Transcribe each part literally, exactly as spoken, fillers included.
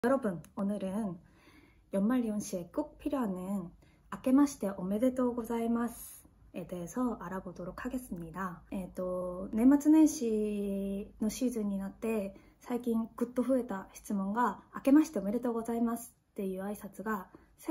여러분, 오늘은 연말연시에 꼭 필요한 아케마시테 오메데토우 고자이마스에 대해서 알아보도록 하겠습니다. えっと、年末年始のシーズンになって最近ぐっと増えた質問が明けましておめでとうございますっていう挨拶が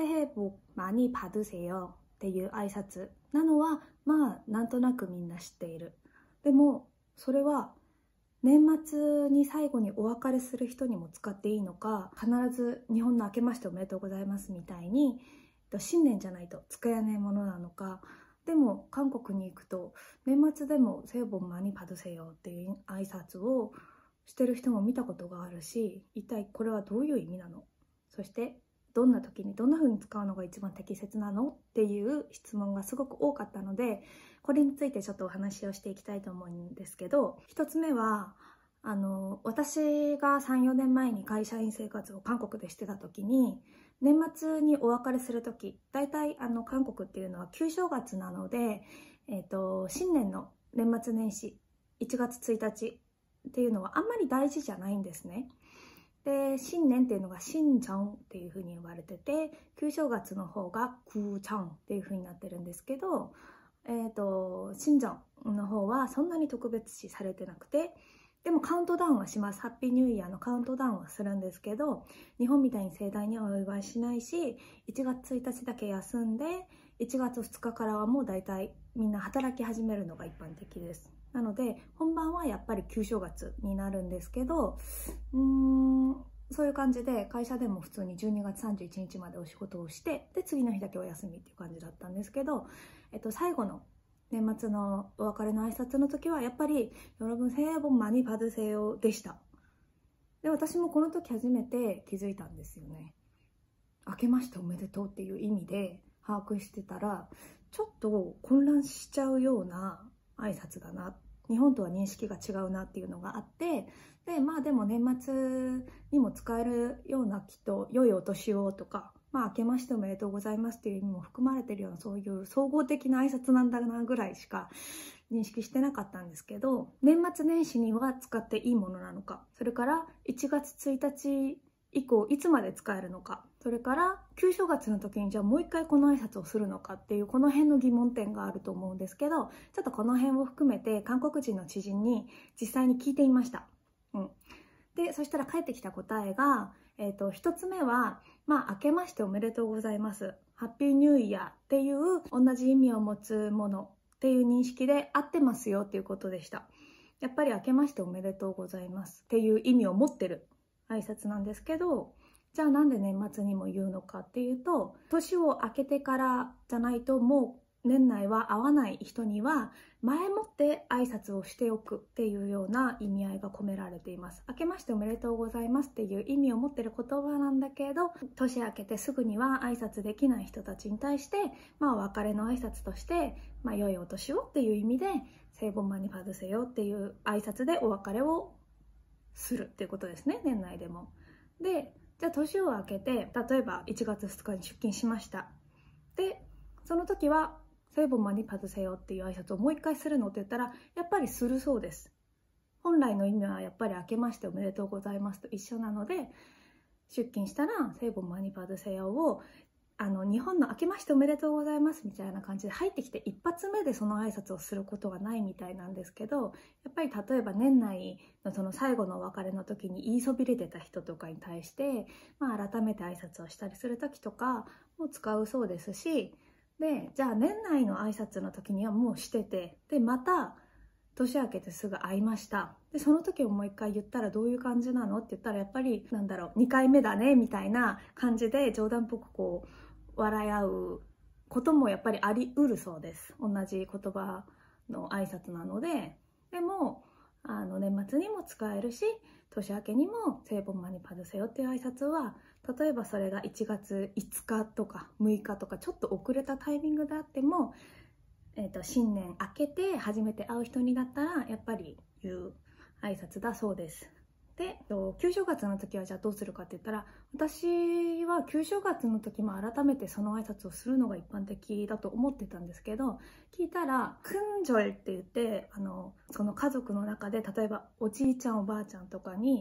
새해복많이받으세요っていう挨拶なのはまあなんとなくみんな知っている。でもそれは年末に最後にお別れする人にも使っていいのか、必ず日本の明けましておめでとうございますみたいに新年じゃないと使えないものなのか。でも韓国に行くと年末でも새해복많이받으세요っていう挨拶をしてる人も見たことがあるし、一体これはどういう意味なの、そしてどんな時にどんな風に使うのが一番適切なのっていう質問がすごく多かったので、これについてちょっとお話をしていきたいと思うんですけど、一つ目はあの私がさん、よねんまえに会社員生活を韓国でしてた時に、年末にお別れする時、大体あの韓国っていうのは旧正月なので、えーと、新年の年末年始いちがつついたちっていうのはあんまり大事じゃないんですね。で、新年っていうのが新正っていう風に呼ばれてて、旧正月の方が구정っていう風になってるんですけど、えーと、新正の方はそんなに特別視されてなくて、でもカウントダウンはします。ハッピーニューイヤーのカウントダウンはするんですけど、日本みたいに盛大にはお祝いしないし、いちがつついたちだけ休んで、いちがつふつかからはもう大体みんな働き始めるのが一般的です。なので本番はやっぱり旧正月になるんですけど、うーんそういう感じで会社でも普通にじゅうにがつさんじゅういちにちまでお仕事をして、で次の日だけお休みっていう感じだったんですけど、えっと、最後の年末のお別れの挨拶の時はやっぱり여러분 새해 복 많이 받으세요でした。で、私もこの時初めて気づいたんですよね。明けましておめでとうっていう意味で把握してたら、ちょっと混乱しちゃうような挨拶だな、日本とは認識が違うなっていうのがあって、でまあでも年末にも使えるような、きっと良いお年をとか、まあ明けましておめでとうございますっていう意味も含まれてるような、そういう総合的な挨拶なんだなぐらいしか認識してなかったんですけど、年末年始には使っていいものなのか、それからいちがつついたち以降いつまで使えるのか、それから旧正月の時にじゃあもう一回この挨拶をするのかっていう、この辺の疑問点があると思うんですけど、ちょっとこの辺を含めて韓国人の知人に実際に聞いてみました。うん、でそしたら返ってきた答えが、えーと、一つ目は、まあ、明けましておめでとうございます、ハッピーニューイヤーっていう同じ意味を持つものっていう認識で合ってますよっていうことでした。やっぱり明けましておめでとうございますっていう意味を持ってる挨拶なんですけど、じゃあなんで年末にも言うのかっていうと、年を明けてからじゃないともう年内は会わない人には前もって挨拶をしておくっていうような意味合いが込められています。明けましておめでとうございますっていう意味を持ってる言葉なんだけど、年明けてすぐには挨拶できない人たちに対して、まあお別れの挨拶として、まあ良いお年をっていう意味で새해 복 많이 받으세요っていう挨拶でお別れをするっていうことですね、年内でも。で、じゃあ年を明けて、例えばいちがつふつかに出勤しました。で、その時は새해 복 많이 받으세요っていう挨拶をもう一回するのって言ったら、やっぱりするそうです。本来の意味はやっぱり明けましておめでとうございますと一緒なので、出勤したら새해 복 많이 받으세요をあの日本の明けましておめでとうございますみたいな感じで入ってきて一発目でその挨拶をすることはないみたいなんですけど、やっぱり例えば年内のその最後のお別れの時に言いそびれてた人とかに対して、まあ、改めて挨拶をしたりする時とかも使うそうですし、でじゃあ年内の挨拶の時にはもうしてて、でまた年明けてすぐ会いました。でその時をもう一回言ったらどういう感じなのって言ったら、やっぱりなんだろう、にかいめだねみたいな感じで冗談っぽくこう笑い合うこともやっぱりありうるそうです。同じ言葉の挨拶なので。でもあの年末にも使えるし、年明けにも새해 복 많이 받으세요っていう挨拶は、例えばそれがいちがついつかとかむいかとかちょっと遅れたタイミングであっても、えーと、新年明けて初めて会う人にだったらやっぱり言う挨拶だそうです。で、旧正月の時はじゃあどうするかって言ったら、私は旧正月の時も改めてその挨拶をするのが一般的だと思ってたんですけど、聞いたらクンジョルって言って、あのその家族の中で例えばおじいちゃんおばあちゃんとかに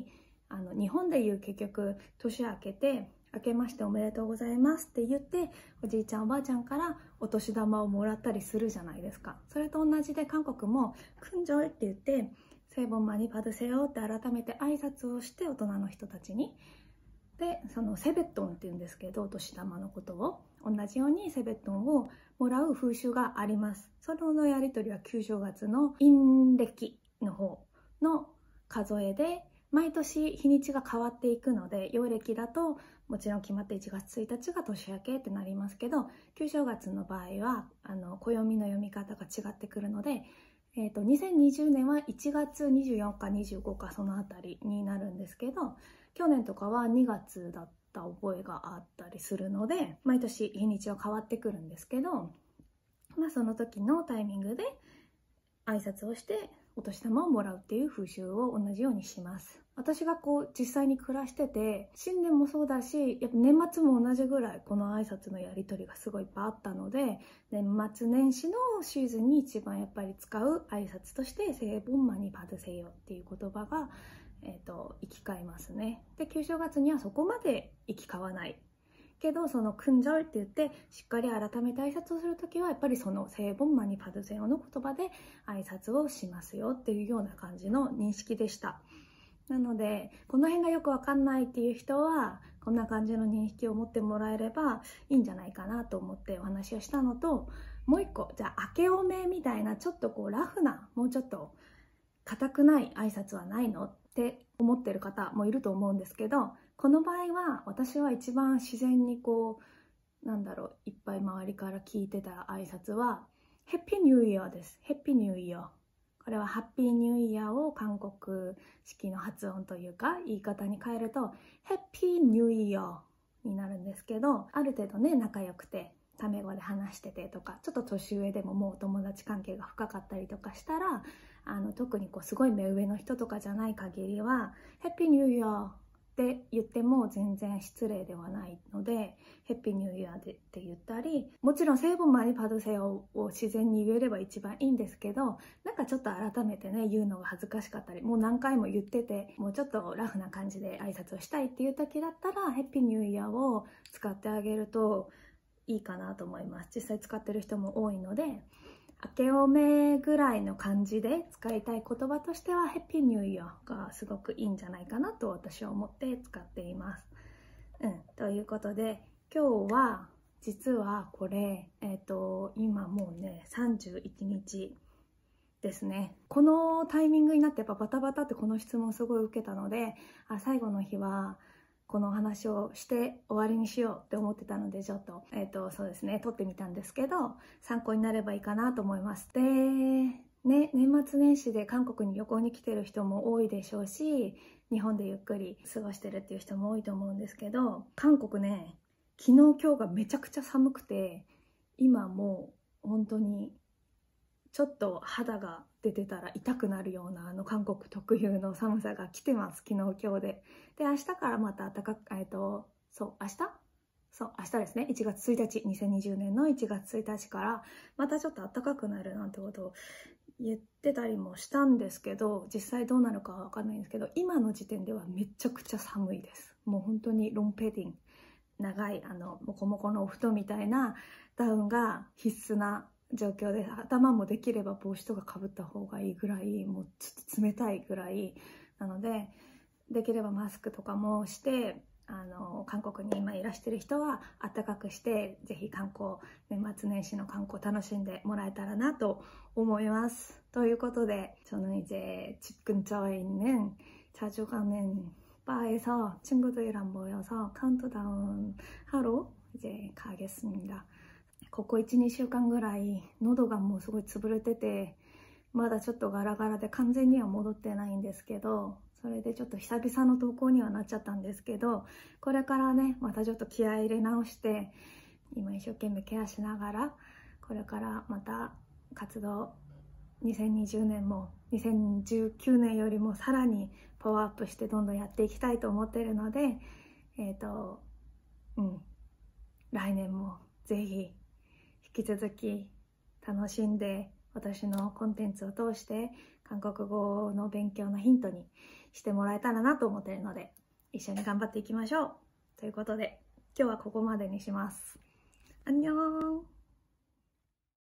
あの日本でいう結局年明けて明けましておめでとうございますって言っておじいちゃんおばあちゃんからお年玉をもらったりするじゃないですか。それと同じで韓国もクンジョルって言ってセボンマニパドセヨって改めて挨拶をして大人の人たちに。でそのセベットンって言うんですけどお年玉のことを同じようにセベットンをもらう風習があります。そのやり取りは旧正月の陰暦の方の数えで毎年日にちが変わっていくので、陽暦だともちろん決まっていちがつついたちが年明けってなりますけど、旧正月の場合はあの暦の読み方が違ってくるので、えーと、にせんにじゅうねんはいちがつにじゅうよっかにじゅうごかそのあたりになるんですけど、去年とかはにがつだった覚えがあったりするので、毎年日にちは変わってくるんですけど、まあその時のタイミングで挨拶をしてお年玉をもらうっていう風習を同じようにします。私がこう実際に暮らしてて、新年もそうだし、やっぱ年末も同じぐらいこの挨拶のやり取りがすごいいっぱいあったので、年末年始のシーズンに一番やっぱり使う挨拶としてセイボンマニパドセヨっていう言葉が、えーと、行き交いますね。で、旧正月にはそこまで行き交わないけど、そのクンジョルって言ってしっかり改めて挨拶をするときはやっぱりそのセイボンマニパドセヨの言葉で挨拶をしますよっていうような感じの認識でした。なのでこの辺がよくわかんないっていう人はこんな感じの認識を持ってもらえればいいんじゃないかなと思ってお話をしたのと、もう一個、じゃあ明けおめみたいなちょっとこうラフな、もうちょっと硬くない挨拶はないのって思ってる方もいると思うんですけど、この場合は私は一番自然にこうなんだろう、いっぱい周りから聞いてた挨拶はヘッピーニューイヤーです。ヘッピーニューイヤー、これはハッピーニューイヤーを韓国式の発音というか言い方に変えるとヘッピーニューイヤーになるんですけど、ある程度ね仲良くてタメ語で話しててとか、ちょっと年上でももう友達関係が深かったりとかしたら、あの特にこうすごい目上の人とかじゃない限りはヘッピーニューイヤーって言っても全然失礼ではないので、ヘッピーニューイヤーでって言ったり、もちろんセイボンマニパドセヨを自然に言えれば一番いいんですけど、なんかちょっと改めてね言うのが恥ずかしかったり、もう何回も言っててもうちょっとラフな感じで挨拶をしたいっていう時だったらヘッピーニューイヤーを使ってあげるといいかなと思います。実際使ってる人も多いので、明けおめぐらいの感じで使いたい言葉としてはヘッピーニューイヤーがすごくいいんじゃないかなと私は思って使っています。うん、ということで今日は実はこれ、えっと今もうねさんじゅういちにちですね。このタイミングになってやっぱバタバタってこの質問すごい受けたので、あ最後の日はこのお話をして終わりにしようって思ってたので、ちょっと、えっと、そうですね、撮ってみたんですけど、参考になればいいかなと思います。で、ね、年末年始で韓国に旅行に来てる人も多いでしょうし、日本でゆっくり過ごしてるっていう人も多いと思うんですけど、韓国ね、昨日今日がめちゃくちゃ寒くて、今もう本当にちょっと肌が出てたら痛くなるようなあの韓国特有の寒さが来てます、昨日今日で。で、明日からまた暖かく、えっと、そう、明日そう、明日ですね、いちがつついたち、にせんにじゅうねんのいちがつついたちからまたちょっと暖かくなるなんてことを言ってたりもしたんですけど、実際どうなるかは分かんないんですけど、今の時点ではめちゃくちゃ寒いです。もう本当にロンペディン、長いあのモコモコのお布団みたいなダウンが必須な状況で、頭もできれば帽子とかかぶった方がいいぐらい、もうちょっと冷たいぐらいなので、できればマスクとかもして、あの韓国に今いらしてる人は暖かくして、ぜひ観光、年末年始の観光楽しんでもらえたらなと思います。ということで저는 이제 집 근처에 있는 자주 가는 바에서 친구들이랑 모여서 카운트다운 하러 이제 가겠습니다. ここいち、にしゅうかんぐらい喉がもうすごい潰れてて、まだちょっとガラガラで完全には戻ってないんですけど、それでちょっと久々の投稿にはなっちゃったんですけど、これからねまたちょっと気合い入れ直して、今一生懸命ケアしながら、これからまた活動、にせんにじゅうねんもにせんじゅうきゅうねんよりもさらにパワーアップしてどんどんやっていきたいと思っているので、えっとうん来年もぜひ引き続き楽しんで、私のコンテンツを通して韓国語の勉強のヒントにしてもらえたらなと思っているので、一緒に頑張っていきましょう。ということで、今日はここまでにします。アンニョーン。